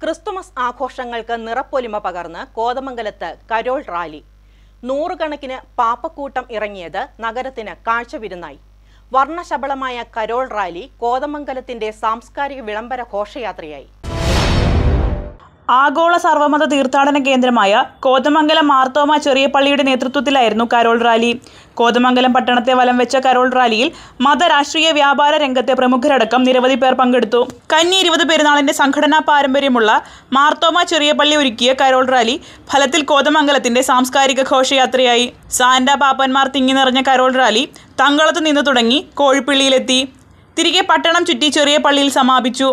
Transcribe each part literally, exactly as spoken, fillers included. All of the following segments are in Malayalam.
ക്രിസ്തുമസ് ആഘോഷങ്ങൾക്ക് നിറപ്പൊലിമ പകർന്ന് കോതമംഗലത്ത് കരോൾ റാലി. നൂറുകണക്കിന് പാപ്പക്കൂട്ടം ഇറങ്ങിയത് നഗരത്തിന് കാഴ്ചവിരുന്നായി. വർണ്ണശബളമായ കരോൾ റാലി കോതമംഗലത്തിന്റെ സാംസ്കാരിക വിളംബര ഘോഷയാത്രയായി. ആഗോള സർവമത തീർത്ഥാടന കേന്ദ്രമായ കോതമംഗലം മാർത്തോമ ചെറിയ പള്ളിയുടെ നേതൃത്വത്തിലായിരുന്നു കരോൾ റാലി. കോതമംഗലം പട്ടണത്തെ വലം വെച്ച കരോൾ റാലിയിൽ മത രാഷ്ട്രീയ വ്യാപാര രംഗത്തെ പ്രമുഖരടക്കം നിരവധി പേർ പങ്കെടുത്തു. കന്നി ഇരുപത് പെരുന്നാളിന്റെ സംഘടനാ പാരമ്പര്യമുള്ള മാർത്തോമ ചെറിയ പള്ളി ഒരുക്കിയ കരോൾ റാലി ഫലത്തിൽ കോതമംഗലത്തിന്റെ സാംസ്കാരിക ഘോഷയാത്രയായി. സാന്റ പാപ്പന്മാർ തിങ്ങി നിറഞ്ഞ കരോൾ റാലി തങ്കളത്ത് നിന്ന് തുടങ്ങി കോഴിപ്പള്ളിയിലെത്തി. തിരികെ പട്ടണം ചുറ്റി ചെറിയ പള്ളിയിൽ സമാപിച്ചു.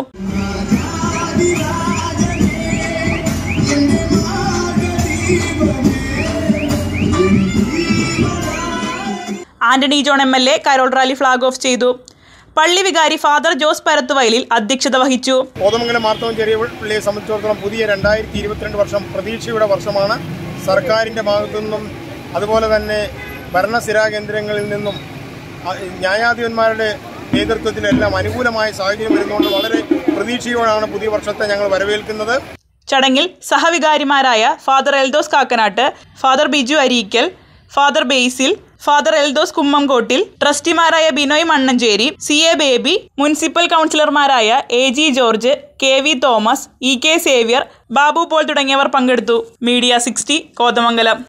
Antony John M L A carol rally flag off ചെയ്തു. പള്ളി വികാരി ഫാദർ ജോസ് പരത്തുവയലിൽ അധ്യക്ഷത വഹിച്ചു. കോതമംഗലം മാർത്തോമ ചെറിയ പള്ളിയെ സംബന്ധിച്ചിടത്തോളം പുതിയ രണ്ടായിരത്തി ഇരുപത്തിരണ്ട് വർഷം പ്രതീക്ഷയുടെ വർഷമാണ്. സർക്കാരിൻ്റെ ഭാഗത്തു നിന്നും അതുപോലെ തന്നെ ഭരണസിരാ കേന്ദ്രങ്ങളിൽ നിന്നും ന്യായാധിപന്മാരുടെ നേതൃത്വത്തിലെല്ലാം അനുകൂലമായ സാഹചര്യം വരുന്നതുകൊണ്ട് വളരെ പ്രതീക്ഷയോടാണ് പുതിയ വർഷത്തെ ഞങ്ങൾ വരവേൽക്കുന്നത്. ചടങ്ങിൽ സഹവികാരിമാരായ father Eldhose Kakkanattu, father Biju Areekal, father Basil, father Eldhose Kummamkottil, ട്രസ്റ്റിമാരായ Binoy Mannancheri, C A Baby, municipal കൗൺസിലർമാരായ A G George, K V Thomas, E K Xavier, Babu Paul തുടങ്ങിയവർ പങ്കെടുത്തു. Media sixty Kothamangalam.